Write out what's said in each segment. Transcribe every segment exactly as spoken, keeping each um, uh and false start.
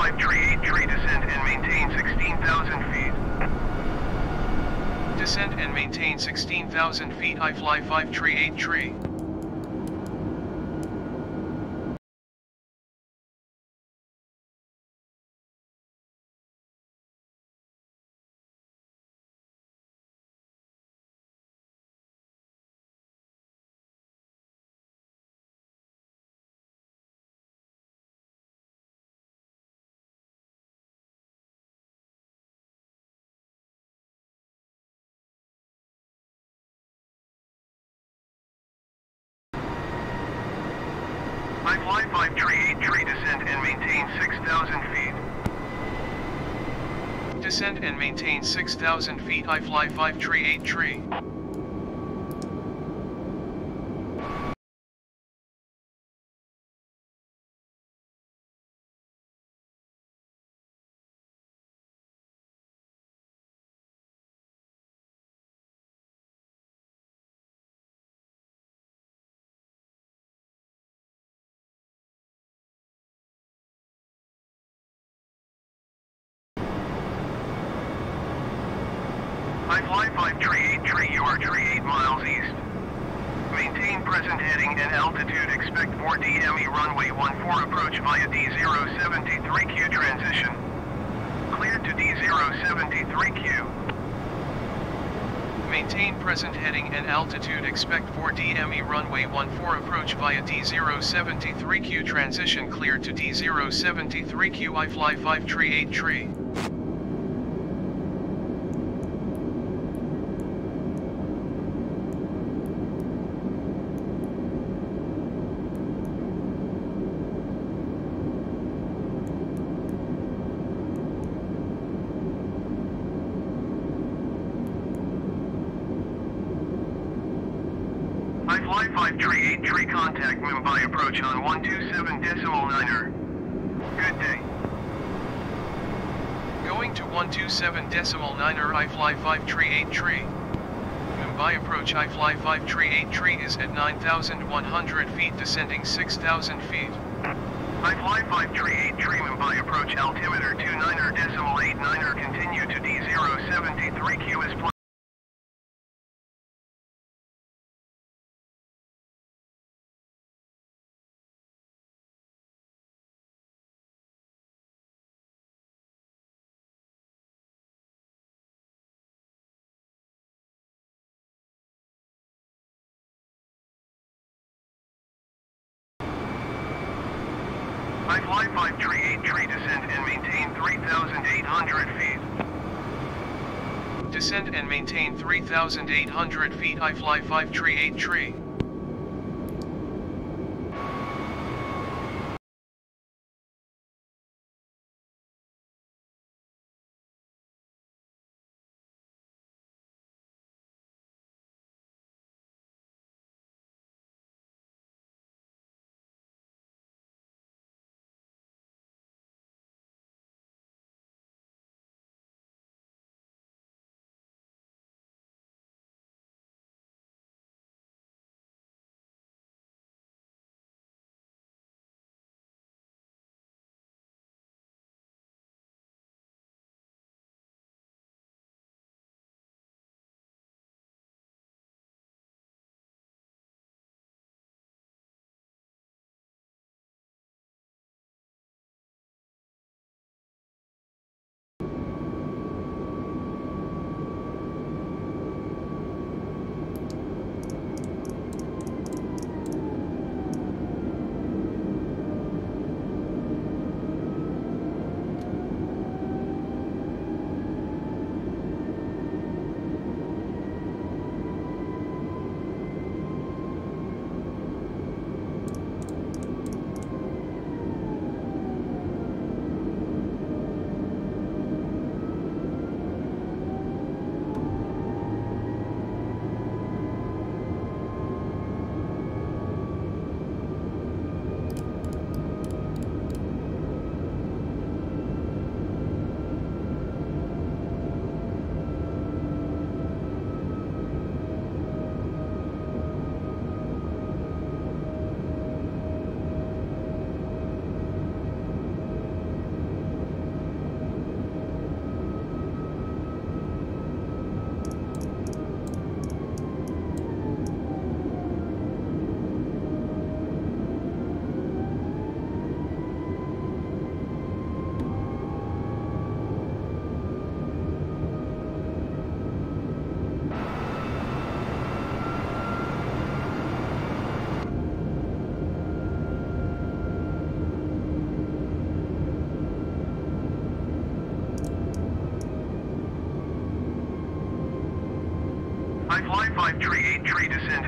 five tree eight tree descend and maintain sixteen thousand feet. Descend and maintain sixteen thousand feet. I fly five tree eight tree. I fly five tree eight tree descend and maintain six thousand feet. Descend and maintain six thousand feet. I fly five tree eight tree. I fly five tree eight tree, you are tree eight miles east. Maintain present heading and altitude, expect four D M E runway one four approach via D zero seven three Q transition. Cleared to D zero seven three Q. Maintain present heading and altitude, expect four D M E runway one four approach via D zero seven three Q transition, cleared to D zero seven three Q. I fly five tree eight tree. I fly five tree eight tree, contact Mumbai approach on one two seven decimal niner. Good day. Going to one two seven decimal niner. I fly five tree eight tree. Mumbai approach. I fly five tree eight tree is at nine thousand one hundred feet, descending six thousand feet. I fly five tree eight tree, Mumbai approach, altimeter two niner decimal eight niner, continue to D zero seven three Q is planned. I fly five tree eight tree, descend and maintain three thousand eight hundred feet. Descend and maintain three thousand eight hundred feet. I fly five tree eight tree.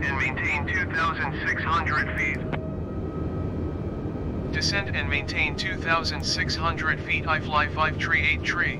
Descend and maintain two thousand six hundred feet. Descend and maintain two thousand six hundred feet. I fly five tree eight tree.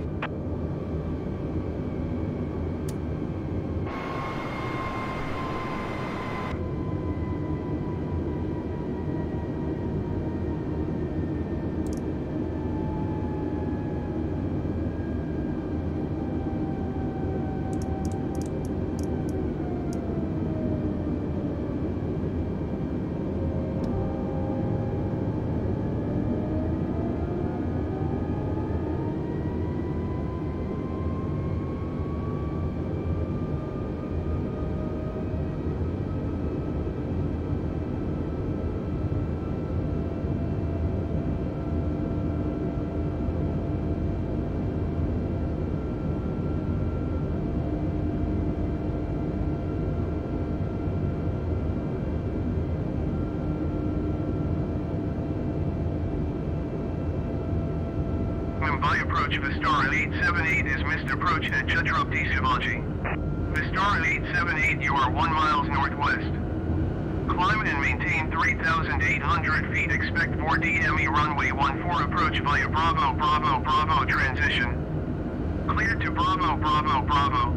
Mumbai approach Vistara eight seven eight is missed approach at Chhatrapati Shivaji. Vistara eight seven eight, you are one miles northwest. Climb and maintain three thousand eight hundred feet, expect four D M E runway one four approach via Bravo Bravo Bravo transition. Cleared to Bravo Bravo Bravo.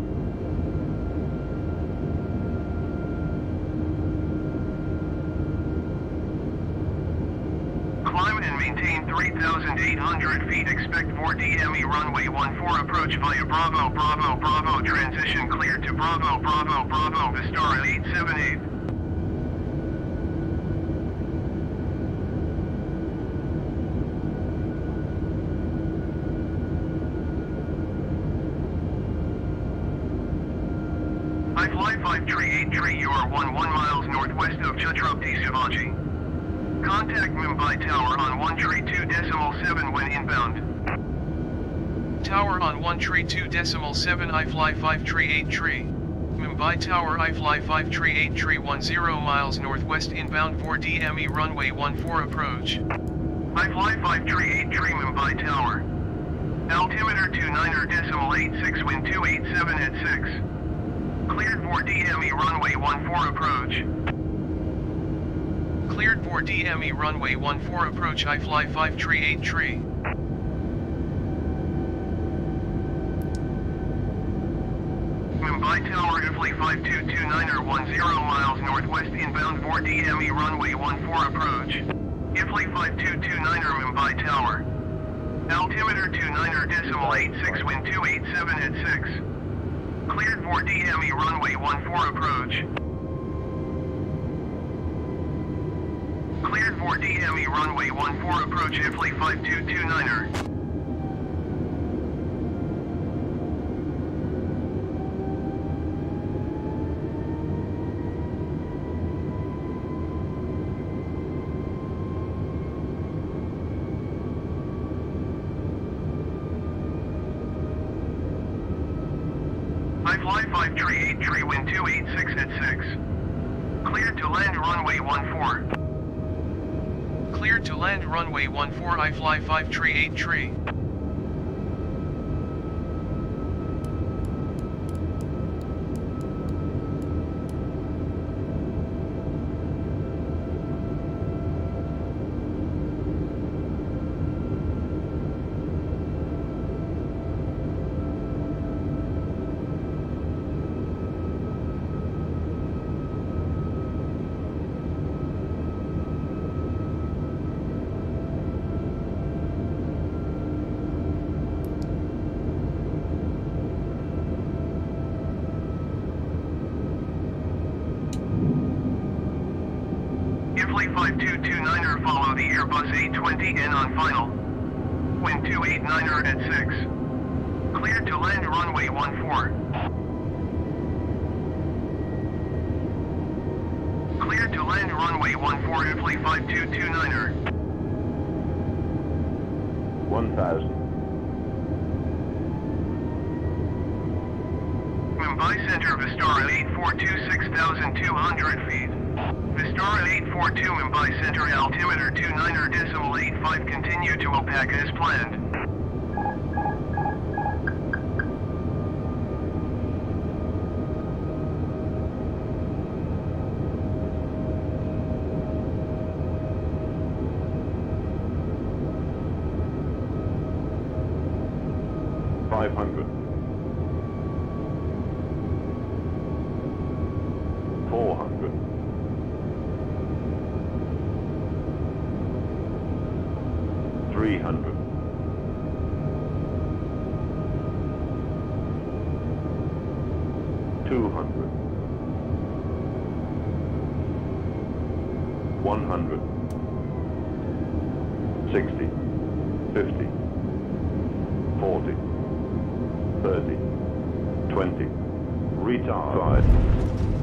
Climb and maintain three thousand eight hundred feet, expect four D M E runway one four approach via Bravo Bravo Bravo transition, cleared to Bravo Bravo Bravo Vistara eight seven eight. I fly five tree eight tree, you are one one miles northwest of Chhatrapati Shivaji. Contact Mumbai Tower on one tree two decimal seven when inbound. Tower on one tree two decimal seven, I fly five tree eight tree. Mumbai Tower, I fly five tree eight tree one zero miles northwest inbound four D M E runway one four approach. I fly five tree eight tree Mumbai Tower. Altimeter two niner decimal eight six, wind two eight seven at six. Cleared four D M E runway one four approach. Cleared four D M E runway one four approach, I fly five tree eight tree. Mumbai Tower, Ifly five two two niner one zero miles northwest inbound four D M E runway one four approach. Ifly five two two niner Mumbai Tower. Altimeter two niner decimal eight six, wind two eight seven at six. Cleared four D M E runway one four approach. Cleared four D M E runway one four approach, Ifly five two two niner. I fly five tree eight tree, wind two eight six at six. Cleared to land runway one four. Cleared to land runway one four, I fly five tree eight tree. Ifly five two two niner, follow the Airbus A twenty N on final. Wind two eight niner at six. Cleared to land runway one four. Cleared to land runway one four, Ifly five two two niner. one thousand. Mumbai Center, Vistara eight four two, six thousand two hundred feet. Vistara eight four two, Mumbai Center, altimeter two niner decimal eight five, continue to Opaka as planned. five hundred. four hundred. three hundred. two hundred. one hundred. sixty. fifty. forty. thirty. twenty. Retard.